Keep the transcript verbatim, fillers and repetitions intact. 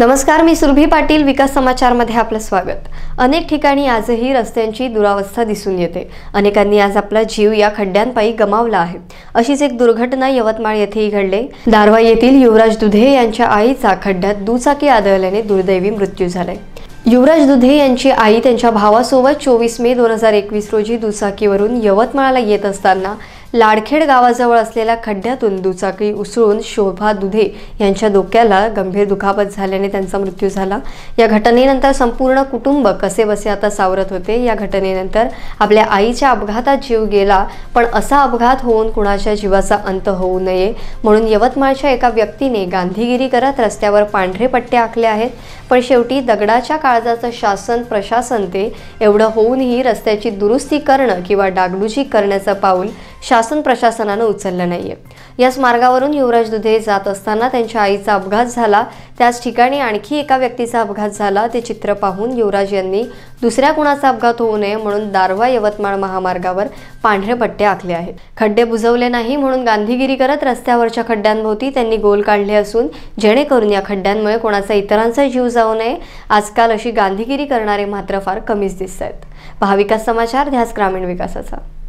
नमस्कार, मी सुरभी पाटील. विकास समाचारमध्ये आपलं स्वागत. अनेक ठिकाणी आजही रस्त्यांची दुरावस्था दिसून येते. अनेकांनी आज आपला जीव या खड्ड्यांपायी गमावला आहे. अशीच एक दुर्घटना यवतमाळ येथेही घडली. दारव्हा येथील युवराज दुधे यांच्या आईचा खड्ड्यात दुचाकी आदळल्याने दुर्दैवी मृत्यू झालाय. युवराज दुधे यांची आई त्यांच्या भावासोबत चोवीस मे दोन हजार एकवीस रोजी दुचाकीवरून यवतमाळला येत असताना लाडखेड गावाजवळ असलेल्या खड्ड्यातून दुचाकी उसळून शोभा दुधे यांच्या डोक्याला गंभीर दुखापत झाल्याने त्यांचा मृत्यू झाला. या घटनेनंतर संपूर्ण कुटुंब कसेबसे आता सावरत होते. या घटनेनंतर आपल्या आईच्या अपघातात जीव गेला, पण असा अपघात होऊन कुणाच्या जीवाचा अंत होऊ नये म्हणून यवतमाळच्या एका व्यक्तीने गांधीगिरी करत रस्त्यावर पांढरे पट्टे आखले आहेत. पण शेवटी दगडाच्या काळजाचं शासन प्रशासन ते एवढं होऊनही रस्त्याची दुरुस्ती करणं किंवा डागडुजी करण्याचं पाऊल शासन प्रशासनाने उचललं नाहीये. याच मार्गावरून युवराज दुधे जात असताना त्यांच्या आईचा अपघात झाला. त्याच ठिकाणी आणखी एका व्यक्तीचा अपघात झाला. ते चित्र पाहून युवराज यांनी दुसऱ्या कुणाचा अपघात होऊ नये म्हणून दारव्हा यवतमाळ महामार्गावर पांढरे पट्टे आखले आहेत. खड्डे बुजवले नाही म्हणून गांधीगिरी करत रस्त्यावरच्या खड्ड्यांभोवती त्यांनी गोल काढले असून जेणेकरून या खड्ड्यांमुळे कोणाचा इतरांचा जीव जाऊ नये. आजकाल अशी गांधीगिरी करणारे मात्र फार कमीच दिसत आहेत. पहा विकास समाचार, ध्यास ग्रामीण विकासाचा.